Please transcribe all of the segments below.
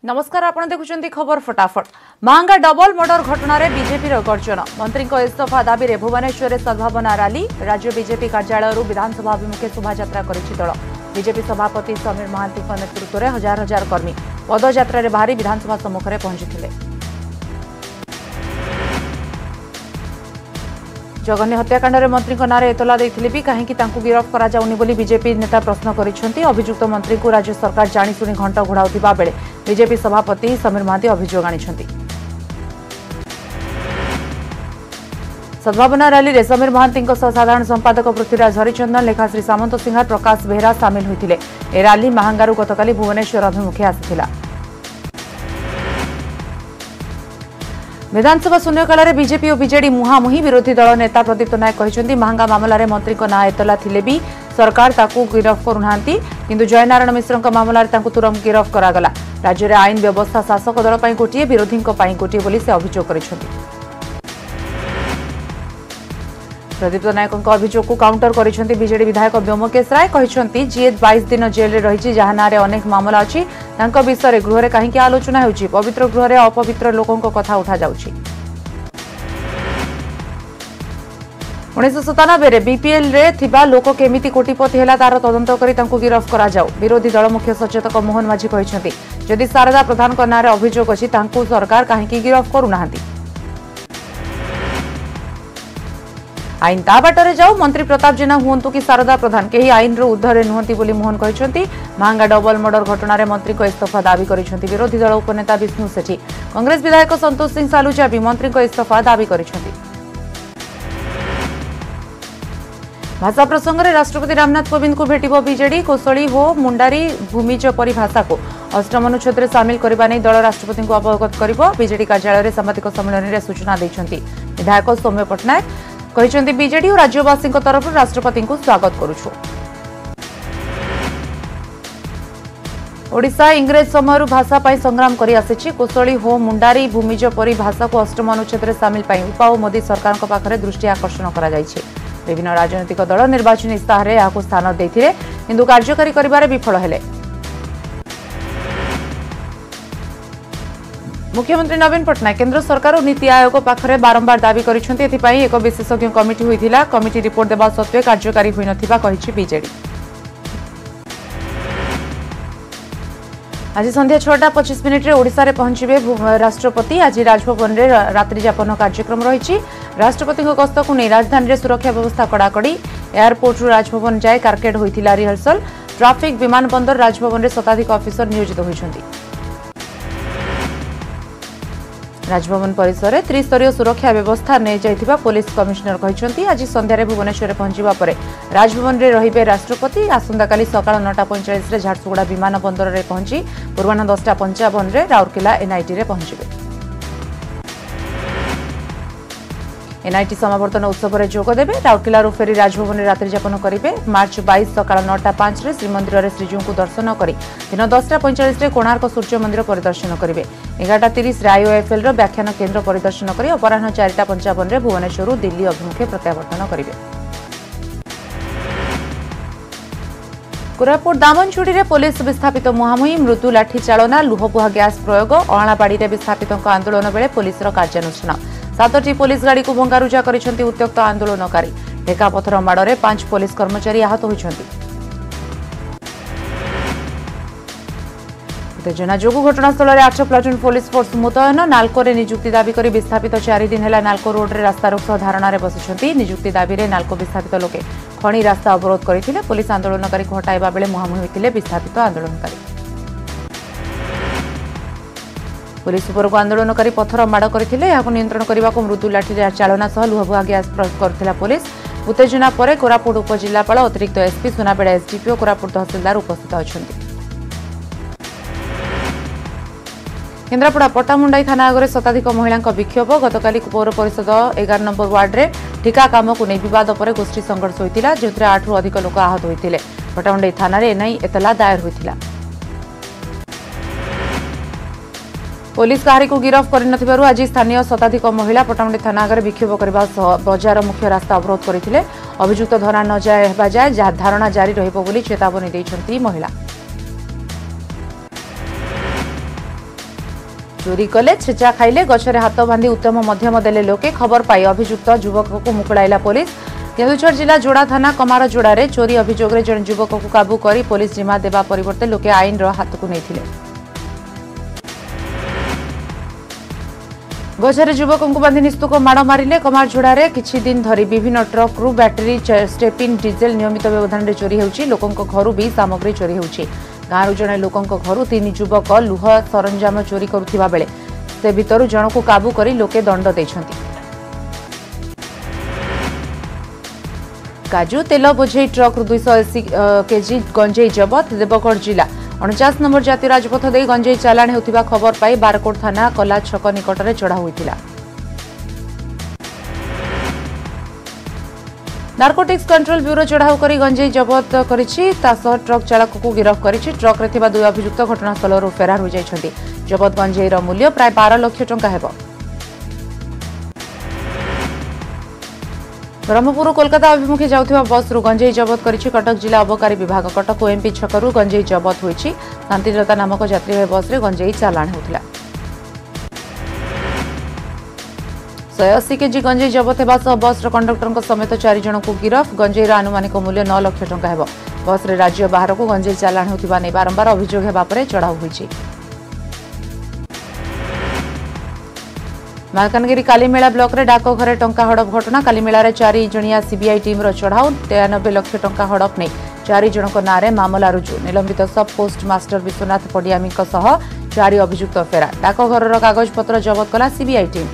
नमस्कार आपण देखुचंती खबर फटाफट महंगा डबल मर्डर घटना रे बीजेपी रो गर्जन मंत्री को इस्तीफा दाबी रे भुवनेश्वर रे सद्भावना रैली राज्य बीजेपी कार्यालय विधानसभा अभिमुखे शोभायात्रा करिछि दल बीजेपी सभापति समीर महांती नेतृत्व में हजार हजार कर्मी पदयात्रा रे बाहरी विधानसभा सम्मुख में पहुंचीथिले। जगन्य हत्याकांड में मंत्री नाँ एतला देते भी कहीं गिरफ्त कराउनी बीजेपी नेता प्रश्न कर अभियुक्त मंत्री को राज्य सरकार जाशुणी घंट घोड़ाउथिबा बेले बीजेपी सभापति समीर महांती अभियोग आनिछंती। सद्भावना रैली रे समीर महांती साधारण संपादक पृथ्वीराज हरिचंदन लेखाश्री सामंत सिंहार प्रकाश बेहरा सामिल होते। ए रैली महांगारू गतकाली भुवनेश्वर अभिमुखे आसिथिला। विधानसभा शून्यकाल में बीजेपी और बीजेडी मुहांमुही विरोधी दल नेता प्रदीप्त नायक कहते महंगा मामला रे मंत्री नाँ एतला थिले भी सरकार ताकू गिरफ्त करूना किंतु जयनारायण मिश्र मामला तुरंत गिरफ्त करागला। राज्य में आईन व्यवस्था शासक दल पर गोटे विरोधी गोटे बोली से अभियोग करिसेंति। प्रदीप्त नायक अभियोग को काउंटर करिसेंति बीजेडी विधायक व्योमकेश राय कहते जी 22 दिन जेल रे रही जहाँ ना अनेक मामला अच्छी विषय गृह में कहीं आलोचना होउछि पवित्र गृह में अपवित्र लोकों कथा उठा जाउछि। 1997 बीपीएल रे थिबा लोक केमिति कोटिपति हैला तार तदंत करी तांको गिरफ्त करा जाऊ। विरोधी दल मुख्य सचेतक मोहन माझी कहते जदि शारदा प्रधान नाँ अभियोग अछि तांको सरकार कहीं गिरफ्त करूनाहांती। आईन ता बाटरे जाऊ मंत्री प्रताप जेना हुंतु कि शारदा प्रधान केही आईन रो उद्धरे नुहंती बोली मोहन कहते महंगा डबल मर्डर घटना रे मंत्री को इस्तीफा दाबी करिसेंति। विरोधी दल उपनेता विष्णु सेठी कांग्रेस विधायक संतोष सिंह सालुजा भी मंत्री को इस्तीफा दाबी करिसेंति। भाषा प्रसंग में राष्ट्रपति रामनाथ कोविंद को भेटिबो बीजेडी कोसली हो मुंडारी भूमिज परी भाषा को अष्टम अनुच्छेद में सामिल करने नहीं दल राष्ट्रपति को अवगत करिबो। बीजेडी कार्यालय में सांबादिक सम्मेलन में सूचना देइछंती। विधायक सौम्य पट्टनायक कहते बीजेडी और राज्यवासी तरफ राष्ट्रपति को स्वागत करुछु। ओडिशा इंग्रेज समय भाषा पर संग्राम करी आसिछि। कोसली हो मुंडारी भूमिज परी भाषा को अष्टम अनुच्छेद में सामिल उपा और मोदी सरकार पाखरे दृष्टि आकर्षण करा जायछि। विभिन्न राजनीतिक दल निर्वाचन इस्ताहार यहाँ स्थान देथिले किंतु कार्यकारी करिबारे विफल हेले। मुख्यमंत्री नवीन पट्टनायक केंद्र सरकार और नीति आयोग पाखरे बारंबार दाबी करिसेंति एथिपाई एक विशेषज्ञ कमिटी होइथिला। कमिटी रिपोर्ट देबा सत्वे कार्यकारी होई नथिबा कहिछि बीजेडी। आज संध्या 6:25 रे ओडिशा रे पहुंचबे राष्ट्रपति। आज राजभवन रे रात्रि जापन कार्यक्रम रहिछि। राष्ट्रपति गस्त को नहीं राजधानी रे सुरक्षा व्यवस्था कड़ाकड़ी। एयरपोर्ट रु राजभवन जाए कारकेड होइथिला रिहर्सल। ट्राफिक विमान बंदर राजभवन रे शताधिक ऑफिसर नियोजित होइछंती। राजभवन परिसर में त्रिस्तरीय सुरक्षा व्यवस्था नहीं जाइथिबा पुलिस कमिश्नर कहते आज संध्यारे भुवनेश्वर पहुंचवा पर राजभवन में रहिबे राष्ट्रपति। आसंताकाली सकाळ 9:45 रे झारसुगुड़ा विमान बंदर रे पहुंची पूर्वाह्न 10:55 रे राउरकेला एनआईटी रे पहुंचबे। एनआईटी समावर्तन उत्सव में जोग देवे। राउरकेला फेरी राजभवन में रात्रि जापन करेंगे। मार्च 22 सकाळ 9:05 रे श्रीमंदिर में श्रीजू को दर्शन कर दिन 10:45 रे कोणार्क सूर्य मंदिर परिदर्शन करेंगे। 11:30 रे आईओएफएल रो व्याख्यान केन्द्र परिदर्शन कर अपराह्न 4:55 रे भुवनेश्वर दिल्ली अभिमुखे प्रत्यावर्तन करेंगे। कोरापुट दामनचुड़ी रे पुलिस विस्थापित मुहांमुही मृत्यु लाठी चालना लुहबुहा गैस प्रयोग अणाबाड़ी रे विस्थापितों आंदोलन बेले पुलिस कार्यानुष्ठान। 7टी पुलिस गाड़ी को भंगारुजा करिसेंति उत्त्यक्त आंदोलनकारी। ढेका पथर माड़े 5 पुलिस कर्मचारी आहत होइछंती। उत्तेजना जोगु घटनास्थल में 8 प्लाटून पुलिस फोर्स मुतयन। नाल्को रे नियुक्ति दाबी करी विस्थापित 4 दिन है नाल्को रोड रे रास्ता रोक सह धारणा रे बसिछंती। नियुक्ति दाबी रे नाल्को विस्थापित लोके खणी रास्ता अवरोध करथिले। पुलिस आंदोलनकारी को हटाइबा बेले मुहांमुही होइतिले विस्थापित आंदोलनकारी। पुलिस उपर को आंदोलनकारी पथर माड़ करथिले। याकु नियंत्रण करने को मृदु लाठी चालना सह लुहबुहा गैस प्रयोग करथिला पुलिस। उत्तेजना पर कोरापुट उपजिल्लापाल अतिरिक्त एसपी सुनाबेड़ा एसडीपीओ कोरापुट तहसिलदार उपस्थित अछंती। केन्द्रापड़ा पट्टामुंडाई थाना आगे शताधिक महिला विक्षोभ। गतकाली पौर परिषद 11 नंबर वार्ड रे ठिका काम को नहीं विवाद पर गोष्ठी संघर्ष होता जो 8 रु अधिक लोक आहत होते। पट्टामुंडाई थाना एने एतला दायर होता। पुलिस कहारी को गिरफ्त कर आज स्थानीय शताधिक महिला पट्टामुंडाई थाना आगे विक्षोभ करने बजार मुख्य रास्ता अवरोध करते। अभियुक्त धरा न जाए धारणा जारी रहिबो बोली चेतावनी दैछंती महिला। चोरी कले छेचा खाइले गछरे हाथ बांधी उत्तम मध्यम देले लोके खबर पाई अभियुक्त युवक को मुकुड़ाइला पुलिस केन्दुझर जिला जोड़ा थाना कमार जोड़े चोरी अभियोग में जन युवक को काबू कर पुलिस जिम्मा देवा परिवर्ते लोके आईन हाथ को नहीं गछरे युवक को बांधि निस्तुक माड़ मारे कमार जोड़े किछि दिन धरी विभिन्न ट्रक रु बैटेरी स्टेपिन डिजेल नियमित व्यवधान में चोरी होउछि लोकंक घरु भी सामग्री चोरी होउछि गाँव जड़े लोकंक घरु 3 युवक लुह सरंजाम चोरी करुथिबा बेले से भितरु जण को काबू करी लोके दंड दैछंती काजू तेल बोझे ट्रक 280 केजी गंजेई जबत देवगढ़ जिला 49 नंबर जातीय राजपथ दे गंजेई चालाण होतिबा खबर पाई बारकोट थाना कला छक निकट में चढ़ा होइतिला नार्कोटिक्स कंट्रोल ब्यूरो चढ़ाऊ कर गंजेई जबत करिछि तासह ट्रक चालक को गिरफ्त करिछि ट्रक रे थिबा 2 अभियुक्त घटनास्थल फेरार हो जाइछन्ति जबत गंजेई रो मूल्य प्राय 12 लाख टंका हेबो ब्रह्मपुर कोलकाता अभिमुखे जाउथिबा बस रु गंजेई जबत करिछि कटक जिला अबकारी विभाग कटक ओएमपी छकरु गंजेई जबत होइछि शांतिलता नामक यात्री बस रे गंजेई चालाण होतिला 180 केजी गंजेई जबत हेबा सह बस कंडक्टर समेत 4 जन को गिरफ गंजेईर आनुमानिक मूल्य 9 लाख टंका हेबो बस रे राज्य बाहर को गंजेई चालाण होतिबा नै बारंबार अभियोग हेबा परे चढ़ाऊ होइछि मालकानगिरी कालीमेला ब्लॉक रे डाक घरे टंका हड़प घटना कालीमेला रे 4 जणिया सीबीआई टीम रो चढ़ाऊ 93 लाख टंका हड़प नै 4 जनक नारे मामला रुजु निलंबित सब पोस्ट मास्टर विश्वनाथ पडियामी सह 4 अभियुक्त फेरा डाक घर रो कागज पत्र जब्त कला सीबीआई टीम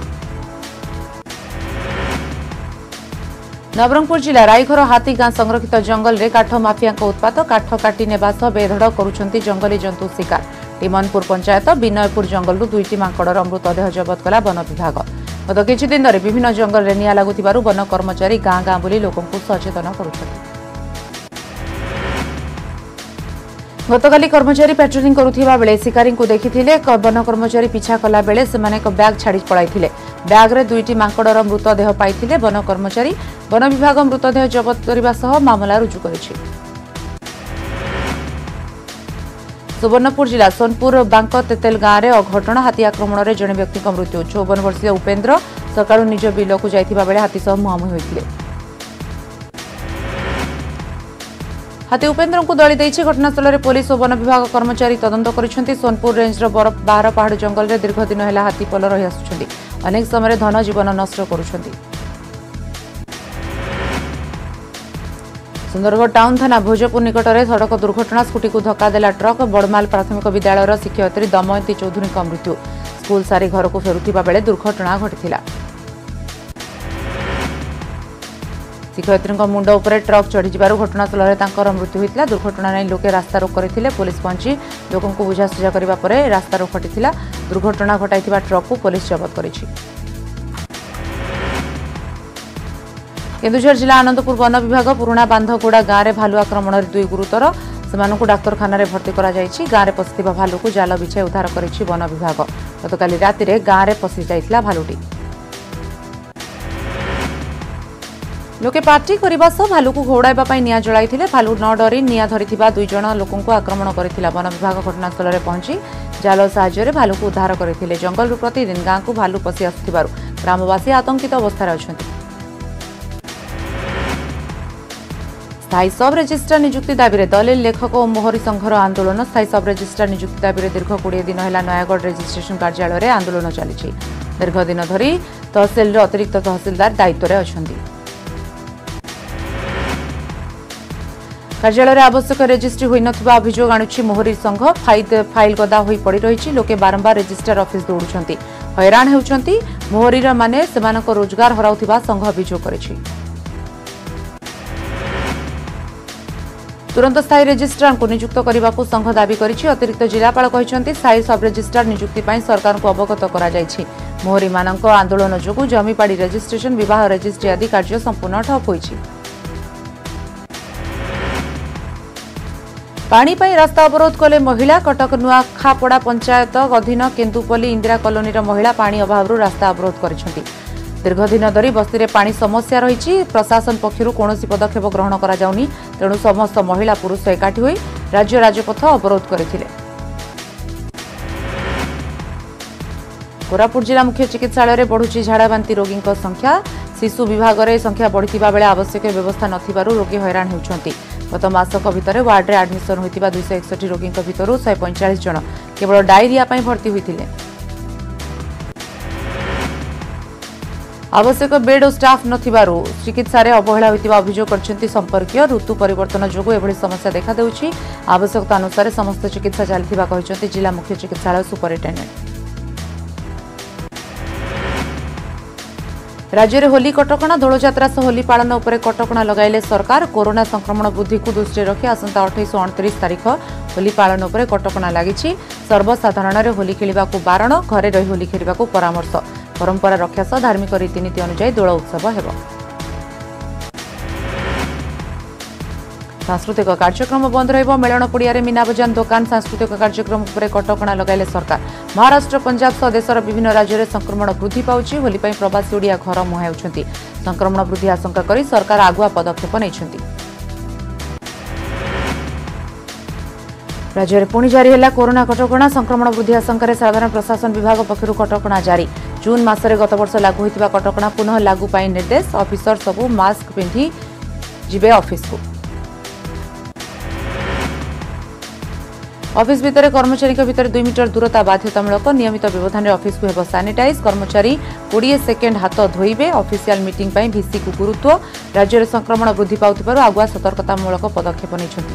नवरंगपुर जिला रायघर हाथी गां संरक्षित जंगल रे काठ माफिया उत्पात काठ काटी नेबा सह बेधड़ करुछंती जंगली जंतु शिकार टिमनपुर पंचायत विनयपुर जंगल 2टी मांकड़र मृतदेह जबत कला वन विभाग गत किछि दिन धरि विभिन्न जंगल रे निया लागुथिबारु वन कर्मचारी गां गां बुली लोकंकु सचेतन करुछंती गतकाली कर्मचारी पेट्रोलिंग करुथिबा बेले शिकारी को देखिथिले वन कर्मचारी पीछा कला बेले सेमाने एक बैग छाड़ी पळाइथिले बैग रे 2टी मांकड़र मृतदेह पाइथिले वन कर्मचारी वन विभाग मृतदेह जबत करबा सह मामला रुजु करिछि सुवर्णपुर जिला सोनपुर बांक तेतेल गांव में अघटन हाथी आक्रमण में जड़े व्यक्ति मृत्यु 54 वर्षीय उपेन्द्र सकाळु निज बिल को जाइथिबा बेले हाथी सह मुहांमुही होइथिले हाथी उपेन्द्र को दली देइछि घटनास्थल में पुलिस और वन विभाग कर्मचारी तदंत करिसेंति सोनपुर रेंज बरफ बाहर पहाड़ जंगल में दीर्घ दिन है हाथी पल रही आसुछंती अनेक समय धन जीवन नष्ट करुछंती सुंदरगढ़ टाउन थाना भोजपुर निकट में सड़क दुर्घटना स्कूटी को धक्का देला ट्रक बड़माल प्राथमिक विद्यालय शिक्षयित्री दमयंती चौधरी मृत्यु स्कूल सारी घर को फेरुथिबा बेले दुर्घटना घटिथिला शिक्षयित्री मुंड उपरे ट्रक चढ़ी जिबारु घटनास्थल में तांकर मृत्यु होइतिला दुर्घटना नै लोके रास्ता रोक करथिले पुलिस पहुंची लोकन को बुझासुझा करबा परे रास्ता रोक हटिथिला दुर्घटना घटाइथिबा ट्रक को पुलिस जब्त करिछि केन्दुझर जिला आनंदपुर वन विभाग पुराणा बांधगोड़ा गांव में भालू आक्रमण 2 गुरुतर से डाक्तखाना भर्ती गांव में पशिथिबा भालू को जाल बिछाई उद्धार करिछि वन विभाग गतकाली राति रे गांव में पशि जाइतिला भालूटी लोके पार्टी करबा सह भालू को घोड़ाइबा पई निया जळाइथिले भालू न डरी निया धरिथिबा 2 जण लोकंको आक्रमण करिथिला वन विभाग घटनास्थल में पहुंची जाल साहाय्य रे भालू को उद्धार करथिले जंगल प्रतिदिन गांव को भालू पशि आसुथिबारु ग्रामवासी आतंकित अवस्था अछंती स्थायी सब रेजिस्ट्रार नियुक्ति दाबी दलिल लेखक और मोहरी संघर आंदोलन स्थायी सब रेजिस्ट्रार नियुक्ति दाबी दीर्घ 20 दिन है नयागढ़ रेजिस्ट्रेशन कार्यालय में आंदोलन चली दीर्घ दिन धरी तहसिल अतिरिक्त तहसिलदार दायित्व में अच्छा कार्यालय में आवश्यक रेजिस्ट्री होई नथिबा अभियोग आणुछि मोहरी संघ फाइल गदा होई पड़ी रही लोके बारंबार रेजिस्ट्रार ऑफिस दौड़ुछंती हैरान हेउछंती मोहरीर माने सेमानक रोजगार हराउथिबा संघ अभियोग करिछि तुरंत स्थायी रेजिस्ट्रार को नियुक्त करने को संघ दाबी करिछि अतिरिक्त जिलापाल कहते स्थायी सब रेजिस्ट्रार नियुक्ति पर सरकार को अवगत करा जाइछि मोहरी मानक आंदोलन जोगु जमीपाड़ी रेजिस्ट्रेशन विवाह रेजिस्ट्री आदि कार्य संपूर्ण ठप होइछि पानी पाई रास्ता अवरोध कले महिला कटक नुआखापड़ा पंचायत अधीन केन्दुपल्ली इंदिरा कॉलोनी महिला पानी अभाव रास्ता अवरोध करिसेंति दीर्घ दिन धरी बस्ती में पानी समस्या रही प्रशासन पक्षर कौन पदक्षेप ग्रहण करा जाउनी तेणु समस्त महिला पुरुष एकाठी होई राज्य राजपथ अवरोध करथिले कोरापुट जिला मुख्य चिकित्सालय बढ़ुची झाड़ाबांति रोगी संख्या शिशु विभाग में संख्या बढ़िया बेले आवश्यक व्यवस्था नथिबारु रोगी हैरान होउछंती। गत मासक भितर वार्ड में आडमिशन होइतिबा 261 रोगी भितर 145 जन केवल डायरिया भर्ती होइतिले। आवश्यक बेड और स्टाफ नथिबारु चिकित्सा अवहेला होइतिबा अभियोग करछंती संपर्कीय। ऋतु परिवर्तन जोगु एभली समस्या देखा देउछि। आवश्यकता अनुसार समस्त चिकित्सा चलिथिबा कहिसंती जिला मुख्य चिकित्सालय सुपरिटेंडेंट। राज्य में होली कटकणा दोलजात्रा सह होली पालन उपर कटकणा लगाइले सरकार। कोरोना संक्रमण वृद्धि को दृष्टि रखी आसंता 28 और 29 तारीख होली पालन उपर कटकणा लागिछि। सर्वसाधारण होली खेलिबा को बारण, घरे रही होली खेलिबा को परामर्श। परंपरा रक्षा सह धार्मिक रीतिनीति अनुसार दोल उत्सव हेबो। सांस्कृतिक कार्यक्रम बंद रहिबो। मेलण पड़िया मीना बजान दुकान सांस्कृतिक कार्यक्रम उपर कटकणा लगाइले सरकार। महाराष्ट्र पंजाब सह देशर विभिन्न राज्य में संक्रमण वृद्धि पाउछि। होली पई प्रवासी ओडिया घर मुहाउछंती। संक्रमण वृद्धि आशंका करी सरकार आगुआ पदक्षेप नैछंती। राज्य में पुणी जारी है कोरोना कटकणा। संक्रमण वृद्धि आशंका साधारण प्रशासन विभाग पक्षरु कटकणा जारी। जून मासरे गत वर्ष लागू होइतिबा कटकणा पुनः लागू पाई निर्देश। ऑफिसर सबु मास्क पिंधि जिबे ऑफिस को। ऑफिस भितर कर्मचारी भितर 2 मीटर दूरता बाध्यतामूलक। नियमित व्यवधान ऑफिस को हेबो सैनिटाइज। कर्मचारी 20 सेकेंड हाथ धोइबे। ऑफिशियल मीटिंग पई भिसी को गुरुत्व। राज्य में संक्रमण वृद्धि पाउथिबारु आगुआ सतर्कतामूलक पदक्षेप नैछंती।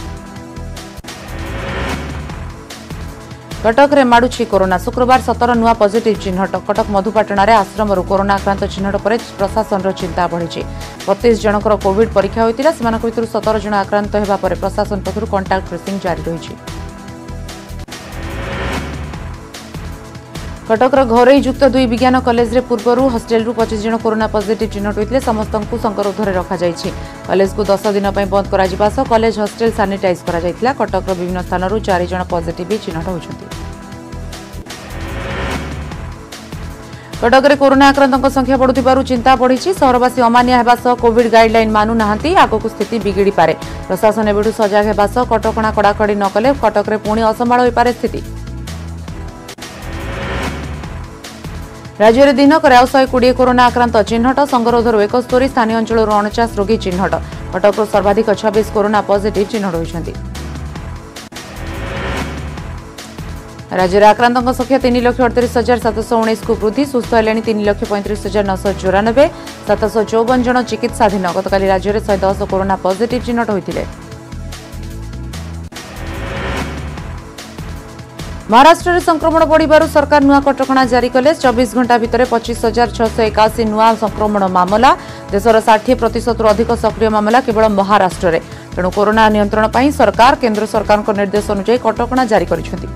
कटक रे माडुछि कोरोना। शुक्रवार 17 नुआ पॉजिटिव चिन्हट। कटक मधुपाटणार आश्रमरू कोरोना आक्रांत चिन्हट पर प्रशासन चिंता बढ़ी। 32 जनकर कोविड परीक्षा होइतिला। सेमानक भितरु 17 जन आक्रांत हेबा परे प्रशासन पक्षरु कांटेक्ट ट्रेसिंग जारी रहिछि। कटकर घरोई युक्त 2 विज्ञान कॉलेज रे पूर्वरु हॉस्टेल रु 25 जन कोरोना पॉजिटिव चिन्हट होइतिले। समस्त को संगरोधरे रखा जाइछि। कॉलेज को 10 दिन पई बंद करा जिबा सह कॉलेज हॉस्टेल सैनिटाइज करा जाइतिला। कटकर विभिन्न स्थान रु 4 जन पॉजिटिव चिन्हट होइछंती। कटक रे कोरोना आक्रांतक संख्या बढ़ुथिबारु चिंता बढ़िछि। सहरवासी अमानिया हेबा सह कोविड गाइडलाइन मानु नाहंती। आगकु स्थिति बिगिड़ी पारे। प्रशासन एबेठु सजग हेबा सह कटकणा कड़ाकड़ी न कले कटक रे पुणी असंभाळ होई पारे स्थिति। राज्य में दिनक 120 कोरोना आक्रांत चिन्हट। संगरोधर 71। स्थानीय अंचल 49 रोगी चिन्हट। कटक सर्वाधिक 26 कोरोना पॉजिटिव चिन्हट होइछंती। राज्य में आक्रांतों संख्या 3,38,719 को वृद्धि। सुस्थ हेले 3,35,994। 754 जन चिकित्साधीन। गतकाली राज्य में 110 कोरोना पॉजिटिव चिन्हट होइतिले। महाराष्ट्र में संक्रमण बढ़िबारु सरकार नुआ कटकणा जारी कले। 24 घंटा भितर 25,681 नुआ संक्रमण मामला। देशर 60% अधिक सक्रिय मामला केवल महाराष्ट्र में। तेणु कोरोना नियंत्रण पर सरकार केंद्र सरकार निर्देश अनुसार कटकणा जारी करिसेंती।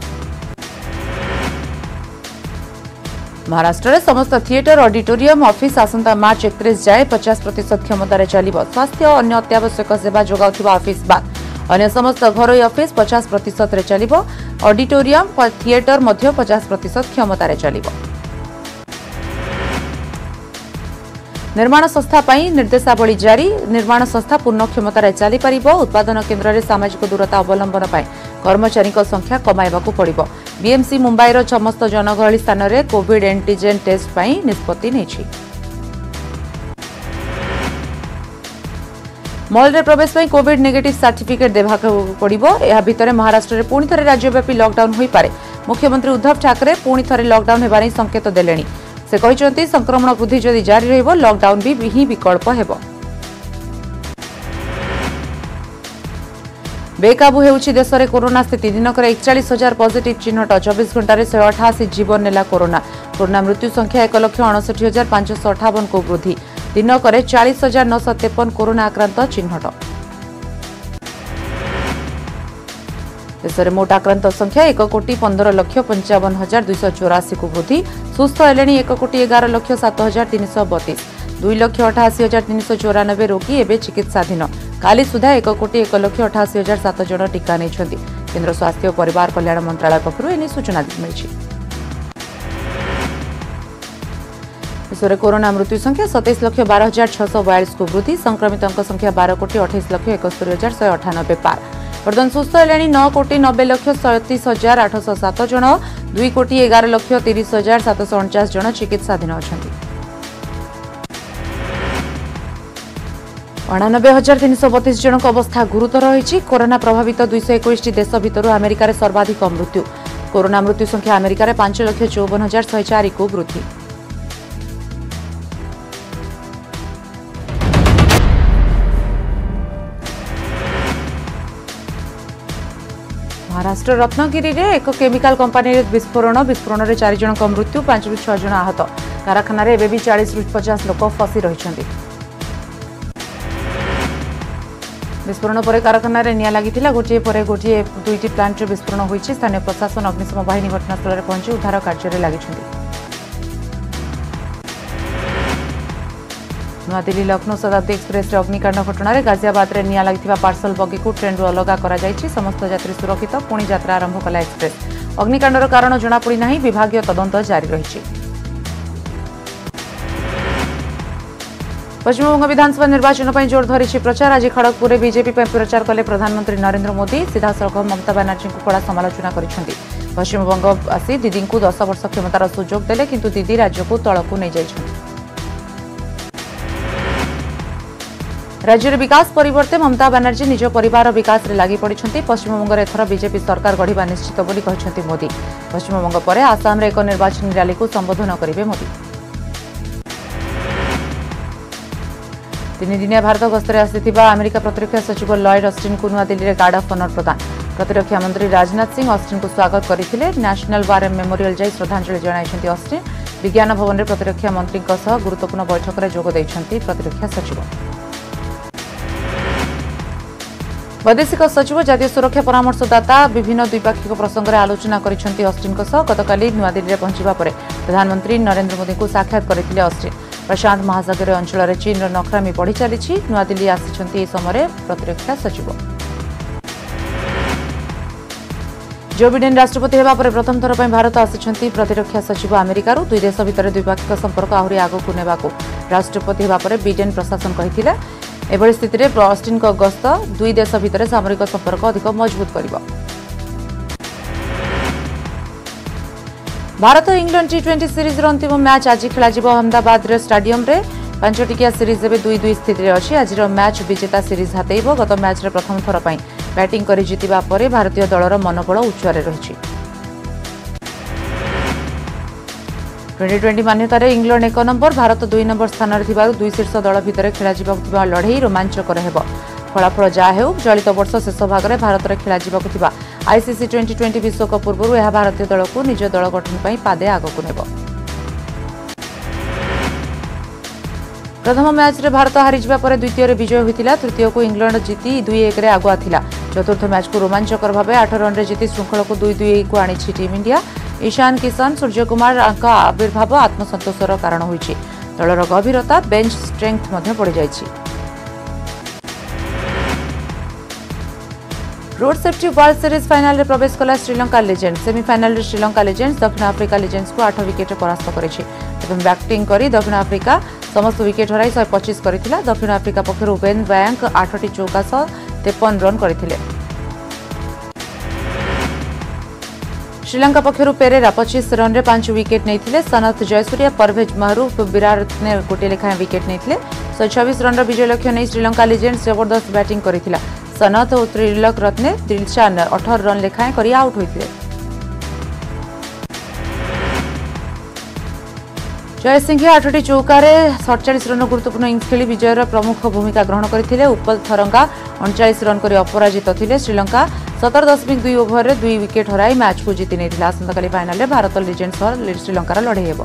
महाराष्ट्र में समस्त थिएटर ऑडिटोरियम ऑफिस आसंता मार्च 31 जाए 50% क्षमतार चलिब। स्वास्थ्य और अन्य अत्यावश्यक सेवा जोगाउथिबा ऑफिस बाद अन्य समस्त घरोई ऑफिस 50% रे चलिब। ऑडिटोरियम थिएटर मध्य 50% क्षमतार चलिब। निर्माण संस्था पई निर्देशावली जारी। निर्माण संस्था पूर्ण क्षमतार चली पारिबो। उत्पादन केन्द्र में सामाजिक दूरता अवलंबन पाई कर्मचारी संख्या कमाइबाकू पड़िबो। बीएमसी मुंबईर समस्त जनगहली स्थान में कोविड एंटीजेन टेस्ट पई निष्पत्ति नेछि। मॉल रे प्रवेश पई कोविड नेगेटिव सर्टिफिकेट देबाक पड़िबो। एहा भितरे महाराष्ट्र रे पुणी थरे राज्यव्यापी लॉकडाउन होई पारे। मुख्यमंत्री उद्धव ठाकरे पुणी थरे लॉकडाउन हेबानी संकेत देलेनी। से कहिसंती संक्रमण वृद्धि जदि जारी रहिबो लॉकडाउन भी ही विकल्प हेबो। बेकाबू हेउछि देश में कोरोना स्थिति। दिनक 41,000 पॉजिटिव चिन्हट। 24 घंटे 188 जीवन नेला कोरोना। कोरोना मृत्यु संख्या 1,59,558 को वृद्धि। दिनक 40,953 कोरोना आक्रांत चिन्हट। देश में मोट आक्रांत संख्या 1,15,55,284 को वृद्धि। सुस्थ हेले 1,11,07,332। 2,88,394 रोगी एवं चिकित्साधीन। काली सुधा 1,01,88,007 जन टीका नहीं। केंद्र स्वास्थ्य और परिवार कल्याण मंत्रालय पक्षरु एने सूचना मिली। देश में कोरोना मृत्यु संख्या 27,12,642 को वृद्धि। संक्रमितों संख्या 12,28,71,198 पार। ବର୍ତ୍ତମାନ ସୁସ୍ଥ ହେଲେଣି 9,90,37,807 ଜଣ 2,11,30,749 ଜଣ ଚିକିତ୍ସାଧୀନ ଅଛନ୍ତି। 89,332 ଜଣଙ୍କ ଅବସ୍ଥା ଗୁରୁତର ରହିଛି। କରୋନା ପ୍ରଭାବିତ 221ଟି ଦେଶ ଭିତରୁ ଆମେରିକାରେ ସର୍ବାଧିକ ମୃତ୍ୟୁ। କରୋନା ମୃତ୍ୟୁ ସଂଖ୍ୟା ଆମେରିକାରେ 5,54,104କୁ ବୃଦ୍ଧି। महाराष्ट्र रत्नगिरी रे एक केमिकल कंपनी विस्फोरण में 4 जन मृत्यु 5 ରୁ 6 जन आहत। कारखाना रे भी 40 ରୁ 50 लोक फसी रही। विस्फोरण पर कारखाना रे निया लगी गोटे पर गोटे 2टी प्लांट रे विस्फोरण होइछि। स्थानीय प्रशासन अग्निशम बाहिनी घटनास्थल में पहुंची उद्धार कार्य लगी। नूआदिल्ली लखनऊ शताब्दी एक्सप्रेस रे अग्निकांड घटना रे गाजियाबाद रे निया लगी पार्सल बगी को ट्रेन रु अलग करा जायछि। समस्त यात्री सुरक्षित। पुणी यात्रा आरंभ कला एक्सप्रेस। अग्निकांडर कारण जनापड़ी नहीं। विभागीय तदंत जारी रही। पश्चिमबंग विधानसभा निर्वाचन पर जोर धरी प्रचार। आज खड़गपुर में बीजेपी प्रचार कले प्रधानमंत्री नरेंद्र मोदी। सीधासख ममता बानर्जी को कड़ा समालोचना करिसेंति। पश्चिमबंग आसी दीदी को 10 वर्ष क्षमतार सुजोग देले किंतु दीदी राज्य को तलकू नहीं जाइछन्ति। राज्य विकास परिवर्ते ममता बानर्जी निज परिवार विकास रे लागि पड़िछन्ति। पश्चिमबंग एथर बीजेपी सरकार गढ़िबा निश्चित बोली कहछन्ति मोदी। पश्चिमबंग पर आसाम रे एक निर्वाचन रैली को संबोधन करिवे मोदी। 3 दिनिया भारत गस्तरे आसिथिबा अमेरिका प्रतिरक्षा सचिव लॉयड ऑस्टिन को नूआदिल्ली रे गार्ड ऑफ ऑनर प्रदान। प्रतिरक्षा मंत्री राजनाथ सिंह ऑस्टिन को स्वागत करथिले। नेशनल वार मेमोरियल जाई श्रद्धांजलि जणाइछन्ति ऑस्टिन। विज्ञान भवन रे प्रतिरक्षा मंत्री सह गुरुत्वपूर्ण बैठक रे जोग दैछन्ति प्रतिरक्षा सचिव। वैदेशिक सचिव जातीय सुरक्षा परामर्शदाता विभिन्न द्विपाक्षिक प्रसंग में आलोचना करिसेंति ऑस्टिन गतकाली नूआदिल्ली में पहुंचवा पर प्रधानमंत्री नरेंद्र मोदी को साक्षात करथिले ऑस्टिन। प्रशांत महासागर अंचल में चीन नखरामी बढ़ी चली। नूआदिल्ली आसिछन्ति ए समय प्रतिरक्षा सचिव। जो बिडेन राष्ट्रपति हेबा पर प्रथम थर पर भारत आसिछन्ति प्रतिरक्षा सचिव। अमेरिका 2 देश भितर द्विपाक्षिक संपर्क आहुरी आगकू नेबाकू राष्ट्रपति हेबा पर बिडेन प्रशासन कहिथिला। एभଳି स्थिति में ऑस्टिन को गस्त 2 देश भितर सामरिक संपर्क अधिक मजबूत करिबो। भारत इंग्लैंड T20 सीरीज अंतिम मैच आज खेल अहमदाबाद स्टाडियम रे 5 टिकिया सीरीज 2-2 स्थिति में अच्छी। आज मैच विजेता सीरीज हातेइब। गत मैच रे प्रथम थर पर बैटिंग कर जितिबा परे भारतीय दलर मनोबल उच्चरे रही। 2020 मान्यतार इंग्लैंड 1 नंबर भारत 2 नंबर स्थान में 2 शीर्ष दल भितर खेल लड़ई रोमांचकर हेब। फलाफल जहाँ हो चलित वर्ष शेष भाग में भारत में खेल आईसीसी 2020 विश्वकप पूर्व यह भारतीय दल को निज दल गठन पर पादे आगक नेब। प्रथम मैच रे भारत हारिजिबा पर द्वितीय विजय होता। तृतीय को इंग्लैंड जीति 2-1 रे आगुआ थिला। चतुर्थ मैच को रोमांचकर भाव 8 रन रे जीति श्रृंखला को 2-2 को आनी टीम इंडिया। ईशान किशन सूर्यकुमार आविर्भाव आत्मसंतोषर कारण होइछि। दलर गभीरता बेंच स्ट्रेंथ मध्य बढ़ी जाइछि। Road safety world series final रे प्रवेश कला श्रीलंका लेजेंड। सेमीफाइनल रे श्रीलंका लेजेंड्स दक्षिण आफ्रिका लेजेंड्स को 8 विकेट परास्त करिछि। बैटिंग करी दक्षिण आफ्रिका समस्त विकेट हराई 125 करथिला। दक्षिण आफ्रिका पक्षरु बेन बैंक 8टी चौका सह 53 रन करथिले। श्रीलंका पक्षरु पेरेरा 25 रन रे 5 विकेट नैथिले। सनथ जयसूर्या परवेज महरूफ विराट ने गोटे लेखा विकेट नैथिले। 126 रन रो विजय लक्ष्य नै श्रीलंका लेजेंड्स जबरदस्त बैटिंग करथिला। सनथ और त्रिलोक रत्ने दिलशान 18 रन लेखाएं करी आउट होइथिले। जय सिंह 8टी चौकार 47 रन गुरुत्वपूर्ण इनिंग्स खेली विजयर प्रमुख भूमिका ग्रहण करथिले। उपल थरंगा 39 रन कर अपराजित थिले। श्रीलंका 17.2 ओभर रे 2 विकेट हराई मैच को जीति नेथिला। आसंताकाली फाइनल रे भारत लेजेंड्स और श्रीलंकार लड़े हेबो।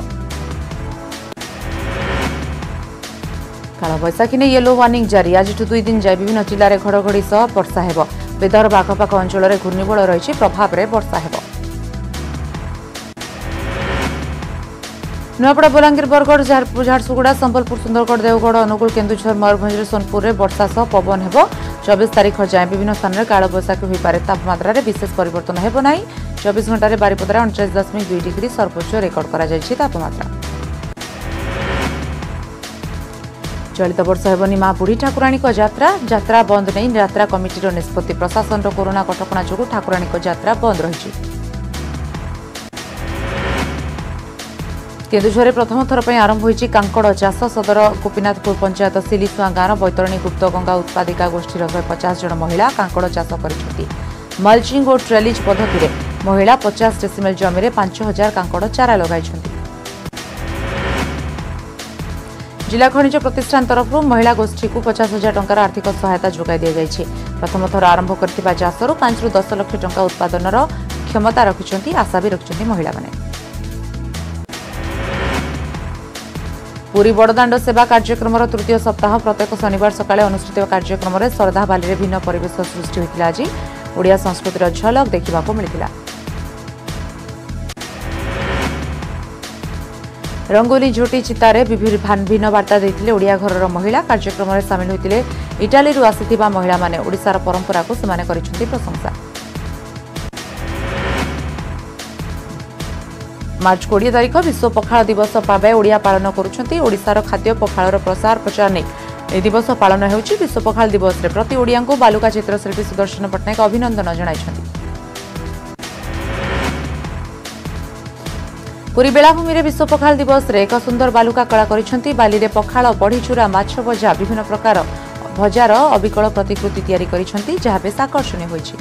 काल बैशाखी ने येलो वार्निंग जारी। आज 2 दिन जाए विभिन्न जिले में घड़घड़ी सह वर्षा हेब। विदर्भ आखपाख अंचल में घूर्णिबल रही प्रभाव में वर्षा हेब। नुआपड़ा बलांगीर बरगढ़ झारसुगुड़ा संबलपुर सुंदरगढ़ देवगढ़ अनुगुल केन्दुझर मयूरभंज सोनपुर में वर्षा सह पवन हेब। 24 तारीख जाए विभिन्न स्थान में काल बैशाखी हो पारे। तापमात्रा रे विशेष परिवर्तन हेब नहीं। 24 घंटे बारिपदार 29.2 डिग्री सर्वोच्च रेकर्ड करा जायछि तापमात्रा। चलित वर्ष हेबनी मां बुढ़ी ठाकुराणी यात्रा यात्रा बंद नहीं यात्रा कमिटीर निष्पत्ति प्रशासन कोरोना कटकणा जो ठाकुराणी यात्रा बंद रही। केन्दुझर प्रथम थर पर आरंभ होईची कांकड़ चाष सदर गोपीनाथपुर पंचायत सिलीसुआ गाँव बैतरणी गुप्तगंगा उत्पादिका गोष्ठीर 150 जन महिला कांकड़ चाष कर मल्चिंग और ट्रेलिज पद्धति रे महिला 50 डेसिमेल जमी में 5000 कांकड़ चारा लगाई। जिला खनिज प्रतिष्ठान तरफ महिला गोष्ठी को 50,000 टंकार आर्थिक सहायता जोगाई दी जाइए। प्रथम थर आरंभ करथिबा चाषरू 5 ରୁ 10 लाख टंका उत्पादनर क्षमता रखिछंती आशा भी रखिछंती महिला माने। पुरी बड़दाण्ड सेवा कार्यक्रम तृतीय सप्ताह प्रत्येक शनिवार सकाळे अनुष्ठित कार्यक्रम में श्रद्धा बाली भिन्न परिवेश सृष्टि होता। आज ओडिया संस्कृतिर झलक देखा मिलता। रंगोली झोटी चितारे भिन्न वार्ता देते ओडिया घरर महिला कार्यक्रम में सामिल होते। इटाली आसीथिबा महिला माने ओडिशार परंपरा को सेमाने करिसेंती प्रशंसा। मार्च 20 तारिख विश्व पखाल दिवस भाव ओडिया पालन करुछंती। ओडिशार खाद्य पखालर प्रसार प्रचार नहीं ए दिवस पालन होउछि। विश्व पखाल दिवस रे प्रति ओडिया को बालुका चित्रशिल्पी सुदर्शन पट्टनायक अभिनंदन जणाइछंती। पुरी बेलाभूमि रे विश्व पखाल दिवस रे एक सुंदर बालुका कला करिछंती। बाली रे पखाल बढीचूरा माछ भजा विभिन्न प्रकार भजार अविकल प्रतिकृति तैयारी करिछंती जहा बेस आकर्षणीय होइछि।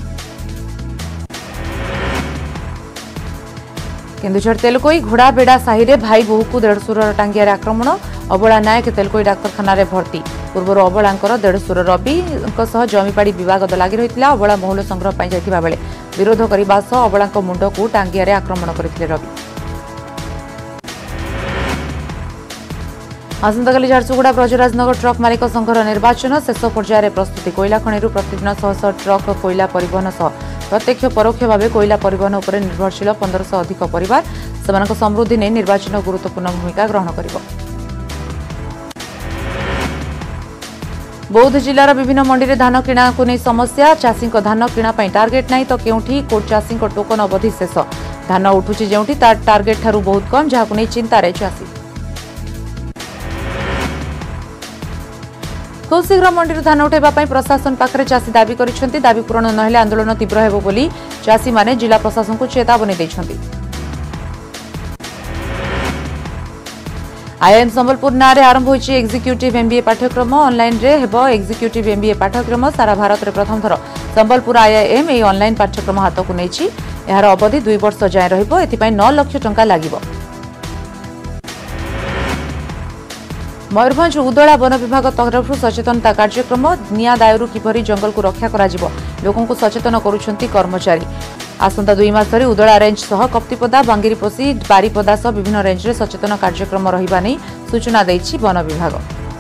केन्दुझर तेलकोई घोड़ा बेड़ा साही रे भाई बोहू को देढ़शुर टांगिया आक्रमण अबला नायक तेलकोई डाक्तखाना भर्ती। पूर्वर अबलांकर देढ़शुर रवि जमीपाड़ी विवाद लगी रही। अबला महुल संग्रह पर जाइथिबा बेले विरोध करने सह अबला मुंड को टांगिया आक्रमण करथिले रवि। आसंताकाली झारसुगुड़ा ब्रजराजनगर ट्रक मालिक संघर निर्वाचन शेष पर्यायर प्रस्तुति। कोयला खनि प्रतिदिन 100 ट्रक कोयला परिवहन सह प्रत्यक्ष परोक्ष भाव कोयला परिवहन उपर निर्भरशील 1500 अधिक परिवार सेमानक समृद्धि नहीं निर्वाचन गुरुत्वपूर्ण भूमिका ग्रहण करिब। बौद्ध जिलार विभिन्न मंडी में धान किणा को नहीं समस्या। चाषी धान किणा टार्गेट नहीं तो केउठी कोर्ट चाषी टोकन अवधि शेष। धान उठुची जेउठी तार टार्गेट ठारू बहुत कम जहां नहीं चिंतार चाषी। खूब शीघ्र मंडी धान उठाइबा प्रशासन पाखरे चाषी दाबी करिसेंती। दाबी पूरण नहेले आंदोलन तीव्र हेबो बोली चाषी माने जिला प्रशासन को चेतावनी दैछंती। आईएम संबलपुर नारे आरंभ होइछि एग्जीक्यूटिव एमबीए पाठ्यक्रम। ऑनलाइन रे हेबो एग्जीक्यूटिव एमबीए पाठ्यक्रम। सारा भारत रे प्रथम थर संबलपुर आईएम ए ऑनलाइन पाठ्यक्रम हाथ को नैछि। एहार अवधि 2 वर्ष जाय रहिबो। एथिपई 9 लाख टंका लागिबो। मयूरभंज उदला वन विभाग तरफ सचेतनता कार्यक्रम। निया दायरू किपरि जंगल को रक्षा कराजिबो लोकों को सचेतन करुछंती कर्मचारी। आसंता 2 मास धरि उदला रेंज सह कप्तिपदा बांगिरीपोसी बारीपदा सह विभिन्न रेंज रे सचेतन कार्यक्रम रहिबा नै सूचना दैछि वन विभाग।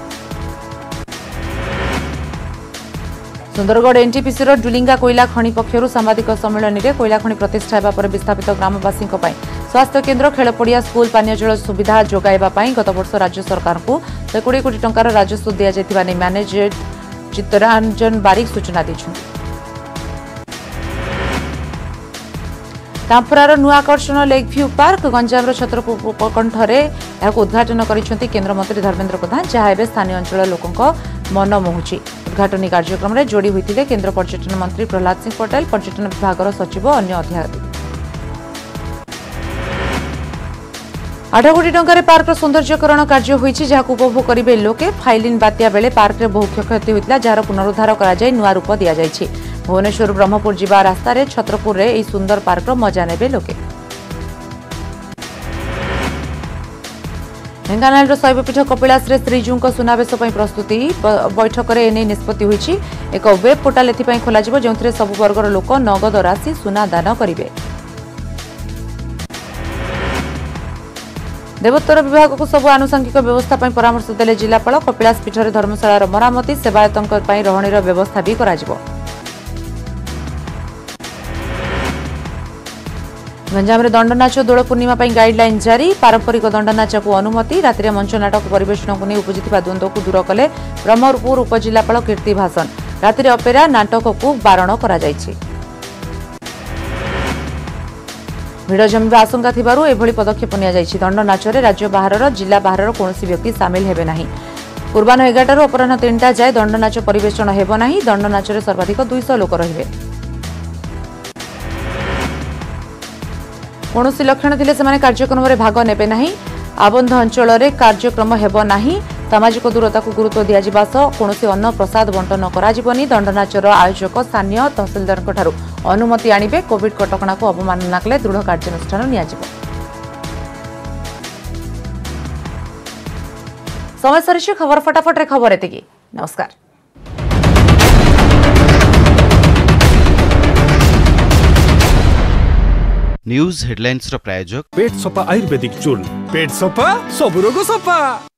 सुंदरगढ़ एनटीपीसी डुलिंगा कोयला खनि पक्षर सांबादिक सम्मेलन में कोयला खनि प्रतिष्ठा होगा पर विस्थापित ग्रामवासी स्वास्थ्य केन्द्र खेलपड़िया स्कूल पानीय जल सुविधा जोगाइबा गत वर्ष राज्य सरकार को 120 कोटी टंकार राजस्व दि जाइथिबा नै मैनेजर चित्तरंजन बारिक सूचना दैछन्ति। तांपरार नुआ आकर्षण lake view park Ganjam Chhatrapur उपकंठरे उद्घाटन करिसेंति केन्द्र मंत्री धर्मेन्द्र प्रधान जहाँ एवं स्थानीय अंचल लोकों मन मोहुछि। उद्घाटनी कार्यक्रम में जोड़ी होते केन्द्र पर्यटन मंत्री प्रहलाद सिंह पटेल पर्यटन विभाग सचिव अन्य अधिकारी। 8 कोटी टंकार पार्क सौंदर्यकरण कार्य होइछि जहां उपभोग करेंगे लोके। फाइलिन बात्या बेले पार्क रे बहु क्षयक्षति होता जार पुनरुद्धार कर नुआ रूप दि जाइछि। भुवनेश्वर ब्रह्मपुर जीवा रास्तार छत्रपुर रे सुंदर पार्क मजा नेबे लोके। ढेंकानाल शैवपीठ कपिलास रे श्रीजू सुनावेश प्रस्तुति बैठक में एने निष्पत्ति होइछि। एक वेब पोर्टाल एथिपाई खोलाजिबो जोंथरे सब वर्गर लोक नगद राशि सुना दान करिवे। देवोत्तर विभाग को सब आनुषंगिक व्यवस्था परामर्श देले जिलापाल। कपिलास पीठर धर्मशालार मरामती सेवायतंक रहणीर व्यवस्था भी कराजिबो। गंजाम रे दंडनाच दोल पूर्णिमा गाइडलाइन जारी। पारंपरिक दंडनाच को अनुमति। राति मंच नाटक परिवेषण को नहीं उपजिता द्वंद्व को दूर कले ब्रह्मपुर उपजिलापाल कीर्ति भाषण। राति अपेरा नाटक को बारण करा जायछि। भिड़ जमीवा आशंका थिबारु एभली पदक्षेप निया जायछि। दंडनाच रे राज्य बाहरर जिला बाहरर कोनोसी व्यक्ति सामिल हेबे नाही। पूर्वाह्न 11 अपराह्न 3टा जाए दंडनाच परिवेषण हेब नाही। दंडनाचरे सर्वाधिक 200 लोक रहिबे। कौनसी लक्षण थिले सेमाने कार्यक्रम में भाग नेबे नाही। आबंध अंचल रे कार्यक्रम हेब नाही। सामाजिक दूरता को गुरुत्व दिया जिबा सह कौनसी अन्न प्रसाद बंटन कराजिबनी। दंडनाचर आयोजक स्थानीय तहसीलदार ठारू अनुमति आनिबे। कोविड कटकणा को अवमानना कले दृढ़ कार्यानुष्ठान नियाजिबो। समय सरिछि खबर फटाफट रे खबर एतिकी। नमस्कार। न्यूज हेडलाइंस रो प्रायोजक पेट सफा आयुर्वेदिक चूल पेट सफा सब रोग सफा।